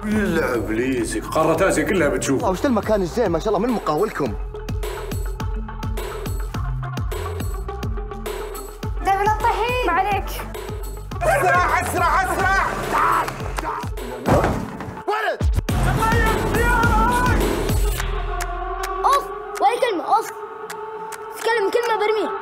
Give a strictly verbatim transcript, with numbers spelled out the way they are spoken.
لا ابليسي قارة اسيا كلها بتشوف. وش المكان الزين ما شاء الله، من مقاولكم؟ دبل الطحين ما عليك. اسرع اسرع اسرع. تعال تعال ولد اوف ولا كلمة، اوف تكلم كلمة برميها.